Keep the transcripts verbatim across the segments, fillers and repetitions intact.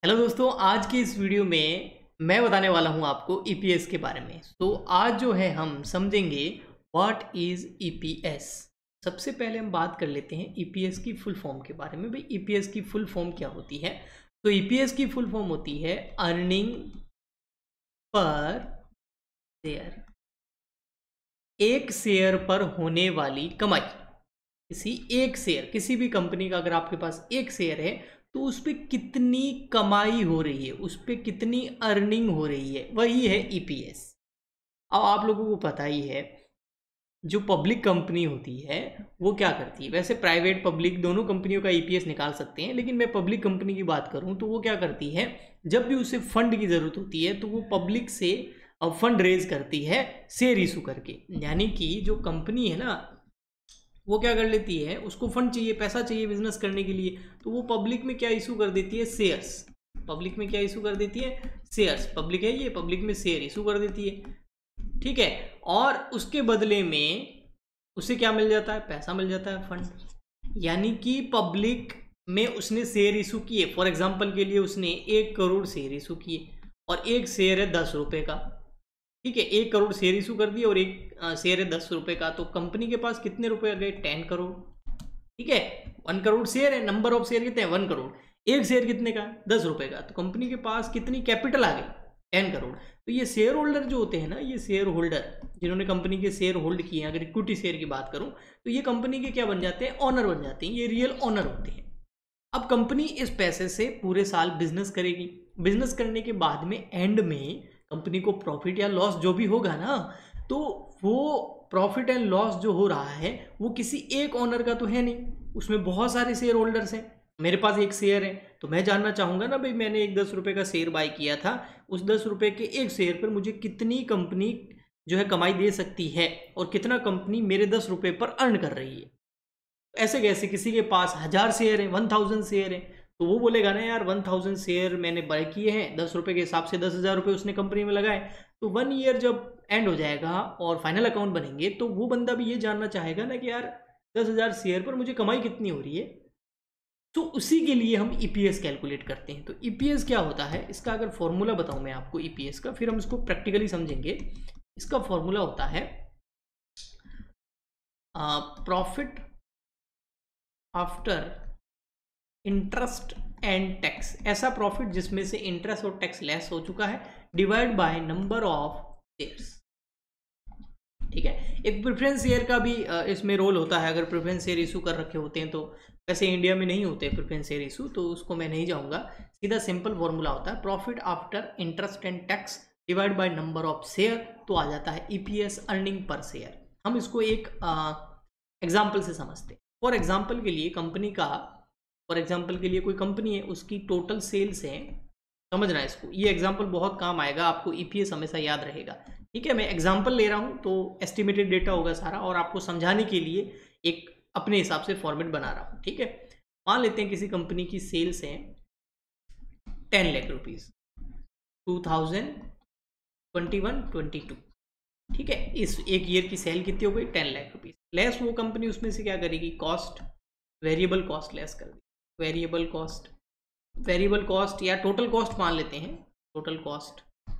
Hello दोस्तों, आज की इस वीडियो में मैं बताने वाला हूं आपको ईपीएस के बारे में। तो आज जो है हम समझेंगे व्हाट इज़ ईपीएस। सबसे पहले हम बात कर लेते हैं ईपीएस की फुल फॉर्म के बारे में। भाई ईपीएस की फुल फॉर्म क्या होती है? तो ईपीएस की फुल फॉर्म होती है अर्निंग पर शेयर, एक शेयर पर होने वाली कमाई। किसी एक शेयर, किसी भी कंपनी का अगर आपके पास एक शेयर है तो उस पर कितनी कमाई हो रही है, उस पर कितनी अर्निंग हो रही है, वही है ईपीएस। अब आप लोगों को पता ही है जो पब्लिक कंपनी होती है वो क्या करती है। वैसे प्राइवेट पब्लिक दोनों कंपनियों का ईपीएस निकाल सकते हैं, लेकिन मैं पब्लिक कंपनी की बात करूं तो वो क्या करती है, जब भी उसे फंड की ज़रूरत होती है तो वो पब्लिक से फंड रेज करती है शेयर इशू करके। यानी कि जो कंपनी है ना वो क्या कर लेती है, उसको फंड चाहिए, पैसा चाहिए बिजनेस करने के लिए, तो वो पब्लिक में क्या इशू कर देती है, शेयर्स। पब्लिक में क्या इशू कर देती है, शेयर्स। पब्लिक है ये, पब्लिक में शेयर इशू कर देती है, ठीक है। और उसके बदले में उसे क्या मिल जाता है, पैसा मिल जाता है, फंड। यानी कि पब्लिक में उसने शेयर इशू किए, फॉर एग्जाम्पल के लिए उसने एक करोड़ शेयर इशू किए और एक शेयर है दस रुपए का, ठीक है। एक करोड़ शेयर इशू कर दिए और एक शेयर है दस रुपए का, तो कंपनी के पास कितने रुपए आ गए, टेन करोड़, ठीक है। वन करोड़ शेयर है, नंबर ऑफ शेयर कितने हैं, वन करोड़। एक शेयर कितने का, दस रुपए का, तो कंपनी के पास कितनी कैपिटल आ गई, टेन करोड़। तो ये शेयर होल्डर जो होते हैं ना, ये शेयर होल्डर जिन्होंने कंपनी के शेयर होल्ड किए हैं, अगर इक्विटी शेयर की बात करूं तो ये कंपनी के क्या बन जाते हैं, ऑनर बन जाते हैं, ये रियल ऑनर होते हैं। अब कंपनी इस पैसे से पूरे साल बिजनेस करेगी। बिजनेस करने के बाद में एंड में कंपनी को प्रॉफिट या लॉस जो भी होगा ना, तो वो प्रॉफिट एंड लॉस जो हो रहा है वो किसी एक ओनर का तो है नहीं, उसमें बहुत सारे शेयर होल्डर्स हैं। मेरे पास एक शेयर है तो मैं जानना चाहूंगा ना भाई, मैंने एक दस रुपए का शेयर बाय किया था, उस दस रुपए के एक शेयर पर मुझे कितनी कंपनी जो है कमाई दे सकती है और कितना कंपनी मेरे दस रुपए पर अर्न कर रही है। ऐसे कैसे, किसी के पास हजार शेयर है, वन थाउजेंड शेयर है, तो वो बोलेगा ना यार वन थाउजेंड शेयर मैंने बाय किए हैं, दस रुपए के हिसाब से दस हजार रुपये उसने कंपनी में लगाए। तो वन ईयर जब एंड हो जाएगा और फाइनल अकाउंट बनेंगे तो वो बंदा भी ये जानना चाहेगा ना कि यार दस हजार शेयर पर मुझे कमाई कितनी हो रही है। तो उसी के लिए हम ईपीएस कैलकुलेट करते हैं। तो ईपीएस क्या होता है, इसका अगर फॉर्मूला बताऊं मैं आपको ईपीएस का, फिर हम इसको प्रैक्टिकली समझेंगे। इसका फॉर्मूला होता है profit after interest and tax, ऐसा प्रॉफिट जिसमें से इंटरेस्ट और टैक्स लेस हो चुका है, divide by number of shares, ठीक है। एक प्रेफरेंस शेयर का भी इसमें रोल होता है, अगर प्रेफरेंस शेयर इशू कर रखे होते हैं तो। वैसे इंडिया में नहीं होते प्रेफरेंस शेयर इशू, तो उसको मैं नहीं जाऊंगा। सीधा सिंपल फॉर्मूला होता है profit after interest and tax divide by number of share, तो आ जाता है ईपीएस, अर्निंग पर शेयर। हम इसको एक एग्जाम्पल से समझते हैं। फॉर एग्जाम्पल के लिए कंपनी का फॉर एग्जाम्पल के लिए कोई कंपनी है, उसकी टोटल सेल्स है, समझना है इसको, ये एग्जाम्पल बहुत काम आएगा आपको, ईपीएस हमेशा याद रहेगा, ठीक है। मैं एग्जाम्पल ले रहा हूँ तो एस्टिमेटेड डेटा होगा सारा, और आपको समझाने के लिए एक अपने हिसाब से फॉर्मेट बना रहा हूँ, ठीक है। मान लेते हैं किसी कंपनी की सेल्स है ten lakh rupees, two thousand twenty one twenty two, ठीक है। इस एक ईयर की सेल कितनी हो गई, टेन लाख रुपीज। लेस वो कंपनी उसमें से क्या करेगी, कॉस्ट, वेरिएबल कॉस्ट लेस कर दी, वेरिएबल कॉस्ट वेरिएबल कॉस्ट या टोटल कॉस्ट मान लेते हैं, टोटल कॉस्ट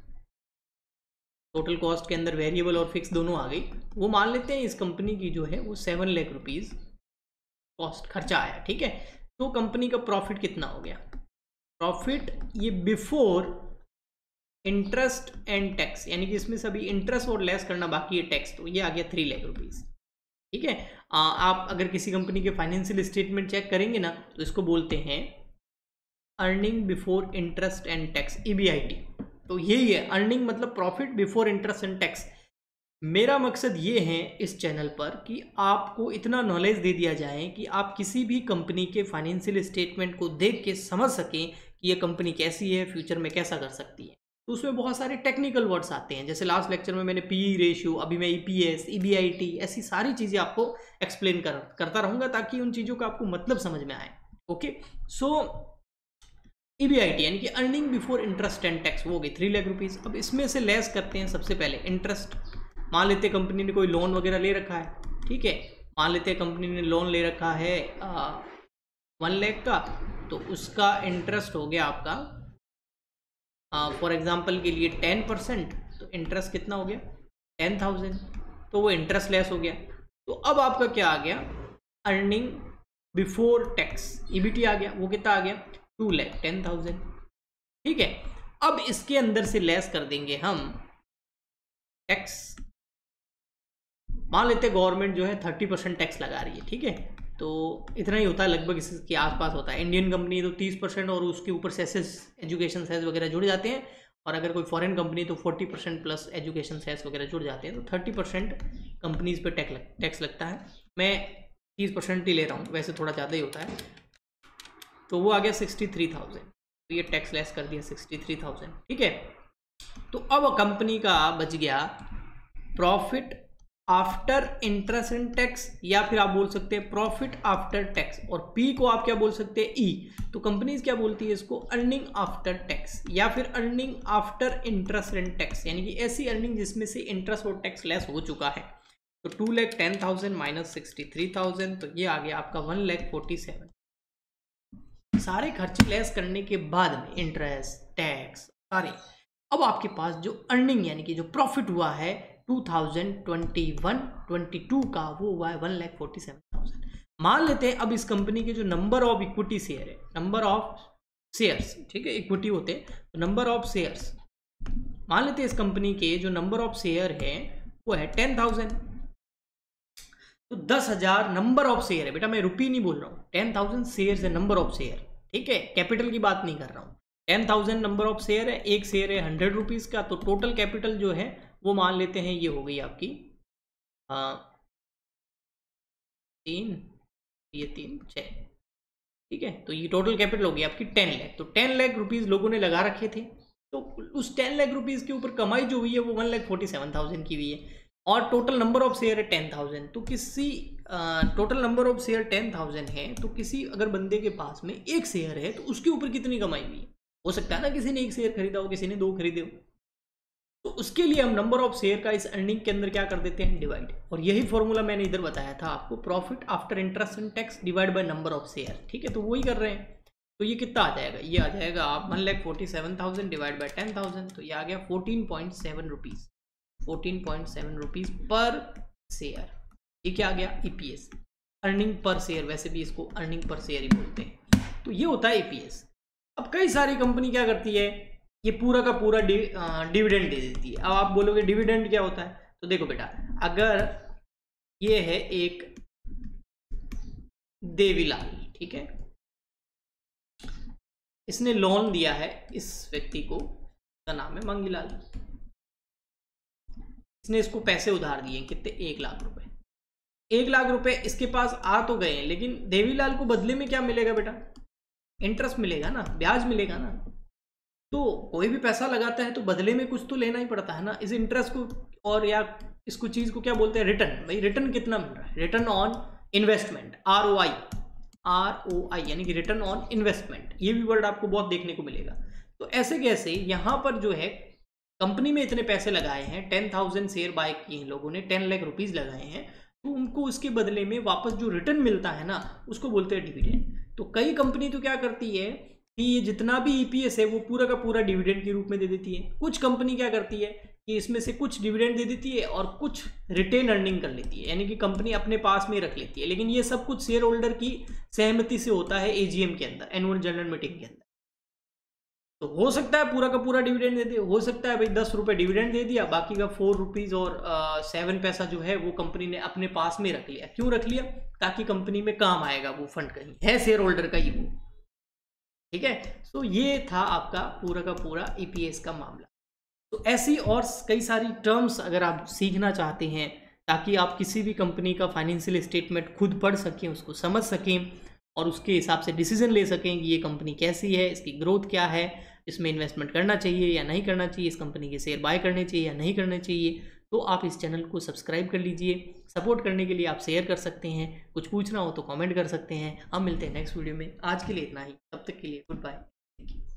टोटल कॉस्ट के अंदर वेरिएबल और फिक्स दोनों आ गई। वो मान लेते हैं इस कंपनी की जो है वो सेवन लाख रुपीज कॉस्ट खर्चा आया, ठीक है। तो कंपनी का प्रॉफिट कितना हो गया, प्रॉफिट ये बिफोर इंटरेस्ट एंड टैक्स, यानी कि इसमें सभी इंटरेस्ट और लेस करना बाकी है टैक्स, तो ये आ गया थ्री लाख रुपीज, ठीक है। आ, आप अगर किसी कंपनी के फाइनेंशियल स्टेटमेंट चेक करेंगे ना तो इसको बोलते हैं earning before interest and tax, EBIT. तो यही है अर्निंग, मतलब profit before interest and tax. मेरा मकसद ये है इस चैनल पर कि आपको इतना नॉलेज दे दिया जाए कि आप किसी भी कंपनी के फाइनेंशियल स्टेटमेंट को देख के समझ सकें कि ये कंपनी कैसी है, फ्यूचर में कैसा कर सकती है। तो उसमें बहुत सारे टेक्निकल वर्ड्स आते हैं, जैसे लास्ट लेक्चर में मैंने पी रेशियो, अभी मैं ईपीएस, ईबीआईटी, ऐसी सारी चीज़ें आपको एक्सप्लेन कर करता रहूँगा ताकि उन चीज़ों का आपको मतलब समझ में आए, ओके। सो ईबीआईटी यानी कि earning before interest and tax, वो हो गई थ्री लाख रुपीज़। अब इसमें से लेस करते हैं सबसे पहले इंटरेस्ट। मान लेते हैं कंपनी ने कोई लोन वगैरह ले रखा है, ठीक है। मान लेते हैं कंपनी ने लोन ले रखा है वन लाख का, तो उसका इंटरेस्ट हो गया आपका फॉर एग्जांपल के लिए टेन परसेंट, तो इंटरेस्ट कितना हो गया, टेन थाउजेंड, तो वो इंटरेस्ट लेस हो गया। तो अब आपका क्या आ गया, अर्निंग बिफोर टैक्स ईबीटी आ गया, वो कितना आ गया, टू लैख टेन थाउजेंड। ठीक है, अब इसके अंदर से लेस कर देंगे हम टैक्स। मान लेते गवर्नमेंट जो है थर्टी परसेंट टैक्स लगा रही है, ठीक है, तो इतना ही होता है लगभग, इसके आसपास होता है। इंडियन कंपनी तो तीस परसेंट और उसके ऊपर सेसेस, एजुकेशन सेस वगैरह जुड़ जाते हैं, और अगर कोई फॉरेन कंपनी तो forty percent plus education cess वगैरह जुड़ जाते हैं, तो थर्टी परसेंट कंपनीज पे टैक्स लग, टैक्स लगता है। मैं तीस परसेंट ही ले रहा हूँ, वैसे थोड़ा ज़्यादा ही होता है। तो वो आ गया सिक्सटी थ्री थाउजेंड, तो ये टैक्स लेस कर दिया सिक्सटी थ्री थाउजेंड। ठीक है, तो अब कंपनी का बच गया profit after interest and tax, या फिर आप बोल सकते हैं प्रॉफिट आफ्टर टैक्स, और पी को आप क्या बोल सकते हैं, ई। तो कंपनीज क्या बोलती है इसको, अर्निंग आफ्टर टैक्स, या फिर earning after interest and tax, यानी कि ऐसी अर्निंग जिसमें से इंटरेस्ट और टैक्स लेस हो चुका है। तो two lakh ten thousand minus sixty three thousand, तो ये आ गया आपका वन लैख फोर्टी सेवन। सारे खर्चे लेस करने के बाद में इंटरेस्ट टैक्स सारे, अब आपके पास जो अर्निंग यानी कि जो प्रॉफिट हुआ है two thousand twenty one twenty two का, वो हुआ है one lakh forty seven thousand. मान लेते हैं अब इस कंपनी के जो नंबर ऑफ इक्विटी शेयर है, नंबर ऑफ शेयर्स, ठीक है, इक्विटी होते हैं तो नंबर ऑफ शेयर्स, मान लेते हैं इस कंपनी के जो नंबर ऑफ शेयर है वो है टेन थाउजेंड। तो दस हजार नंबर ऑफ शेयर है, बेटा मैं रुपी नहीं बोल रहा हूँ, टेन थाउजेंड शेयर है नंबर ऑफ शेयर, ठीक है, कैपिटल की बात नहीं कर रहा हूँ। Ten thousand number of share है, एक शेयर है हंड्रेड रुपीज़ का, तो टोटल कैपिटल जो है वो मान लेते हैं ये हो गई आपकी आ, तीन, ये तीन छः, ठीक है, तो ये टोटल कैपिटल हो गई आपकी टेन लैख। तो टेन लाख रुपीज़ लोगों ने लगा रखे थे, तो उस टेन लाख रुपीज़ के ऊपर कमाई जो हुई है वो one lakh forty seven thousand की हुई है, और टोटल नंबर ऑफ शेयर है टेन थाउजेंड। तो किसी total number of share ten thousand है, तो किसी अगर बंदे के पास में एक शेयर है तो उसके ऊपर कितनी कमाई हुई है, हो सकता है ना किसी ने एक शेयर खरीदा हो, किसी ने दो खरीदे हो, तो उसके लिए हम नंबर ऑफ शेयर का इस अर्निंग के अंदर क्या कर देते हैं, डिवाइड। और यही फॉर्मूला मैंने इधर बताया था आपको, profit after interest and tax divide by number of share, ठीक है, तो वही कर रहे हैं। तो ये कितना आ जाएगा, ये आ जाएगा आप one lakh forty seven thousand divide by ten thousand, तो ये आ गया fourteen point seven rupees, fourteen point seven rupees per share. ये क्या आ गया, ईपीएस, अर्निंग पर शेयर, वैसे भी इसको अर्निंग पर शेयर ही बोलते हैं। तो ये होता है ईपीएस। अब कई सारी कंपनी क्या करती है, ये पूरा का पूरा डि, डिविडेंड दे देती है। अब आप बोलोगे डिविडेंड क्या होता है, तो देखो बेटा, अगर ये है एक देवीलाल, ठीक है, इसने लोन दिया है इस व्यक्ति को, का नाम है मंगीलाल, इसने इसको पैसे उधार दिए कितने, एक लाख रुपए। एक लाख रुपए इसके पास आ तो गए, लेकिन देवीलाल को बदले में क्या मिलेगा बेटा, इंटरेस्ट मिलेगा ना, ब्याज मिलेगा ना। तो कोई भी पैसा लगाता है तो बदले में कुछ तो लेना ही पड़ता है ना, इस इंटरेस्ट को, और या इसको चीज को क्या बोलते हैं, रिटर्न। भाई रिटर्न कितना मिल रहा है, return on investment, R O I, R O I यानी कि रिटर्न ऑन इन्वेस्टमेंट, ये भी वर्ड आपको बहुत देखने को मिलेगा। तो ऐसे कैसे यहाँ पर जो है कंपनी में इतने पैसे लगाए हैं, टेन थाउजेंड शेयर बाय किए हैं लोगों ने, टेन लाख रुपीज लगाए हैं, तो उनको उसके बदले में वापस जो रिटर्न मिलता है ना, उसको बोलते हैं डिविडेंड। तो कई कंपनी तो क्या करती है कि ये जितना भी ईपीएस है वो पूरा का पूरा डिविडेंड के रूप में दे देती है। कुछ कंपनी क्या करती है कि इसमें से कुछ डिविडेंड दे देती है और कुछ रिटेन अर्निंग कर लेती है, यानी कि कंपनी अपने पास में रख लेती है। लेकिन ये सब कुछ शेयर होल्डर की सहमति से होता है एजीएम के अंदर, एनुअल जनरल मीटिंग के अंदर। तो हो सकता है पूरा का पूरा डिविडेंड दे दे, हो सकता है भाई दस रुपए डिविडेंड दे दिया, बाकी का फोर रुपीज और सेवन पैसा जो है वो कंपनी ने अपने पास में रख लिया। क्यों रख लिया, ताकि कंपनी में काम आएगा वो फंड, कहीं है शेयर होल्डर का ही वो, ठीक है। तो ये था आपका पूरा का पूरा ईपीएस का मामला। तो ऐसी और कई सारी टर्म्स अगर आप सीखना चाहते हैं ताकि आप किसी भी कंपनी का फाइनेंशियल स्टेटमेंट खुद पढ़ सकें, उसको समझ सकें और उसके हिसाब से डिसीजन ले सकें कि ये कंपनी कैसी है, इसकी ग्रोथ क्या है, इसमें इन्वेस्टमेंट करना चाहिए या नहीं करना चाहिए, इस कंपनी के शेयर बाय करने चाहिए या नहीं करने चाहिए, तो आप इस चैनल को सब्सक्राइब कर लीजिए। सपोर्ट करने के लिए आप शेयर कर सकते हैं, कुछ पूछना हो तो कमेंट कर सकते हैं। हम मिलते हैं नेक्स्ट वीडियो में, आज के लिए इतना ही, तब तक के लिए गुड बाय।